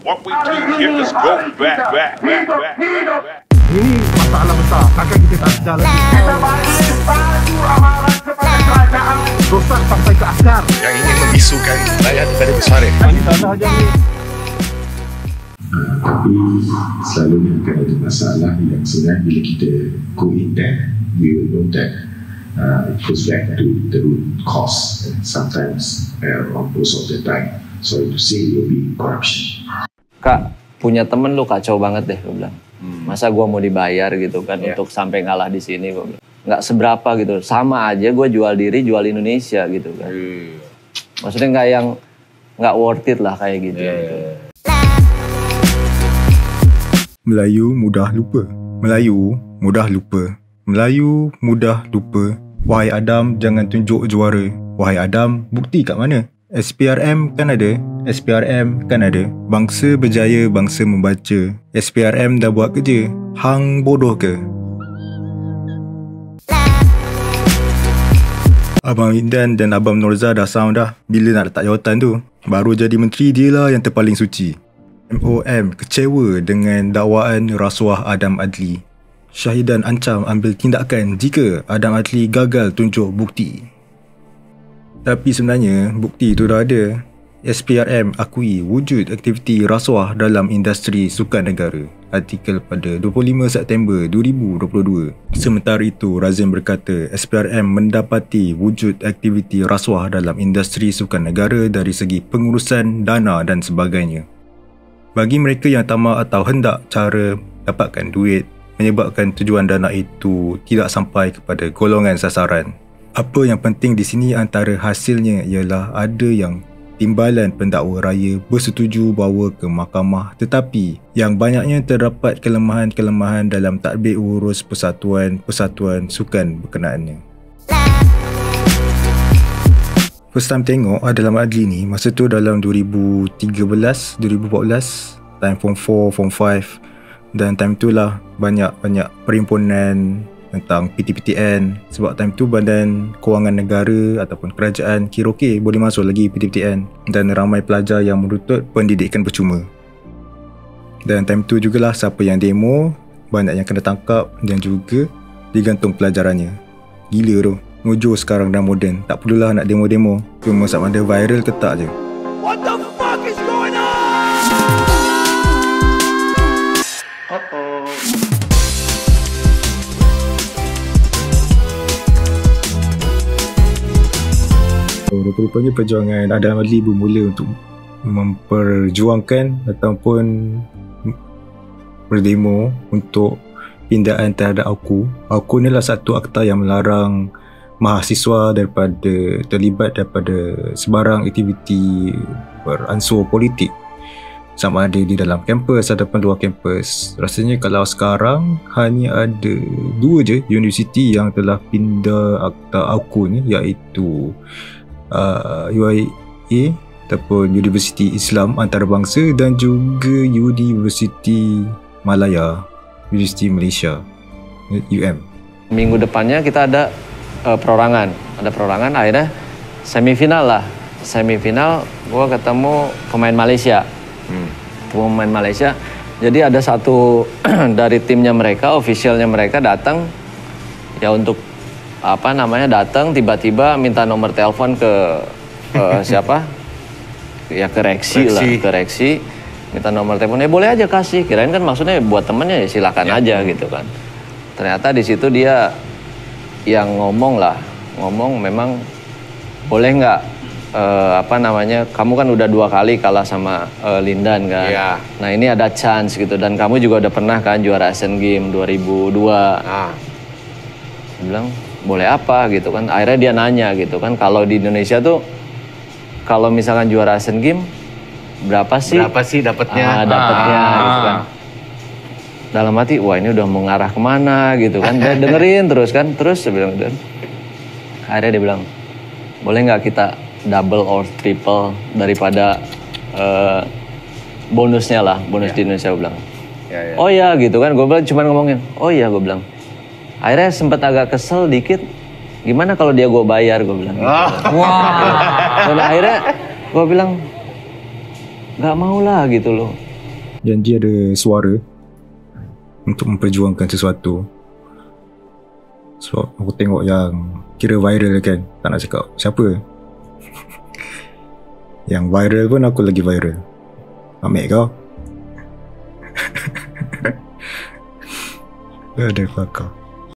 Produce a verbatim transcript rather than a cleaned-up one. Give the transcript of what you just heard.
What we do here is go back, back, back, back, back. Ini masalah besar. Takkan kita tak jalan. Kita balik baju amaran kepada kerajaan. Rosak sampai ke askar. Yang ingin membisukan rakyat daripada besar. Di sana aja ni. Tapi selalunya akan ada masalah yang sebenarnya bila kita go in there, we will know that uh, it goes back to the root cause. And sometimes, uh, or most of the time, sorry to say, it will be corruption. Kak, punya temen lu kacau banget deh, gue bilang. Hmm. Masa gue mau dibayar gitu kan yeah. untuk sampai ngalah di sini, gue bilang. Nggak seberapa gitu, sama aja gue jual diri, jual Indonesia gitu kan. Hmm. Maksudnya nggak yang, nggak worth it lah kayak gitu. Yeah. gitu. Melayu mudah lupa. Melayu mudah lupa. Melayu mudah lupa. Wahai Adam, jangan tunjuk juara. Wahai Adam, bukti kat mana? S P R M kan ada, S P R M kan ada. Bangsa berjaya, bangsa membaca. S P R M dah buat kerja. Hang bodoh ke? Abang Indan dan Abang Norza dah sound dah. Bila nak letak jawatan tu? Baru jadi menteri, dia lah yang terpaling suci. M O M kecewa dengan dakwaan rasuah Adam Adli. Syahidan ancam ambil tindakan jika Adam Adli gagal tunjuk bukti. Tapi sebenarnya bukti itu dah ada. S P R M akui wujud aktiviti rasuah dalam industri sukan negara. Artikel pada dua puluh lima September dua ribu dua puluh dua. Sementara itu, Razim berkata S P R M mendapati wujud aktiviti rasuah dalam industri sukan negara dari segi pengurusan dana dan sebagainya. Bagi mereka yang tamak atau hendak cara dapatkan duit, menyebabkan tujuan dana itu tidak sampai kepada golongan sasaran. Apa yang penting di sini antara hasilnya ialah ada yang timbalan pendakwa raya bersetuju bawa ke mahkamah, tetapi yang banyaknya terdapat kelemahan-kelemahan dalam tadbir urus persatuan-persatuan sukan berkenaannya. First time tengok dalam Adli ni, masa tu dalam dua ribu tiga belas, dua ribu empat belas, time form four, form five, dan time tu lah banyak-banyak perhimpunan tentang P T P T N, sebab time tu Badan Kewangan Negara ataupun kerajaan kira okey boleh masuk lagi P T P T N, dan ramai pelajar yang menuntut pendidikan percuma. Dan time tu jugalah siapa yang demo banyak yang kena tangkap dan juga digantung pelajarannya. Gila tu, Mojo sekarang dah moden, tak perlulah nak demo-demo, cuma sama ada viral ke tak je. What the fuck is going on? Uh-oh. Rupa-rupanya perjuangan Adam Adli bermula untuk memperjuangkan ataupun berdemo untuk pindaan terhadap A U K U. A U K U ni lah satu akta yang melarang mahasiswa daripada terlibat daripada sebarang aktiviti beransur politik, sama ada di dalam kampus ataupun luar kampus. Rasanya kalau sekarang hanya ada dua je universiti yang telah pindah akta A U K U ni, iaitu Uh, U I A ataupun Universiti Islam Antarabangsa dan juga Universiti Malaya, Universiti Malaysia, U M. Minggu depannya kita ada uh, perorangan, ada perorangan akhirnya semifinal lah. Semifinal gua ketemu pemain Malaysia. Hmm. Pemain Malaysia. Jadi ada satu dari timnya mereka, officialnya mereka datang ya untuk apa namanya datang tiba-tiba minta nomor telepon ke uh, siapa ya ke Reksi lah ke Reksi, minta nomor telepon, ya boleh aja kasih, kirain kan maksudnya buat temennya ya silakan ya. aja gitu kan. Ternyata di situ dia yang ngomong lah ngomong memang boleh nggak uh, apa namanya kamu kan udah dua kali kalah sama uh, Lindan kan ya. Nah ini ada chance gitu, dan kamu juga udah pernah kan juara Asian Games dua ribu dua. Ah. Dia bilang boleh apa gitu kan, akhirnya dia nanya gitu kan, kalau di Indonesia tuh kalau misalkan juara Asian Games berapa sih berapa sih dapatnya ah, dapatnya ah. gitu kan. Dalam hati wah ini udah mau ngarah kemana gitu kan, dia dengerin terus kan, terus dia bilang dan akhirnya dia bilang boleh nggak kita double or triple daripada uh, bonusnya lah, bonus ya. Di Indonesia. Gue bilang ya, ya. Oh ya gitu kan, gue bilang cuma ngomongin oh iya, gue bilang. Akhirnya sempat agak kesel dikit, gimana kalau dia gue bayar, gue bilang gitu. Wah. Wow. Dan akhirnya gue bilang, gak mau lah gitu loh. yang dia ada suara untuk memperjuangkan sesuatu. So aku tengok yang kira viral kan, tak nak cakap siapa. Yang viral pun aku lagi viral. Ambil kau. Ada fakar.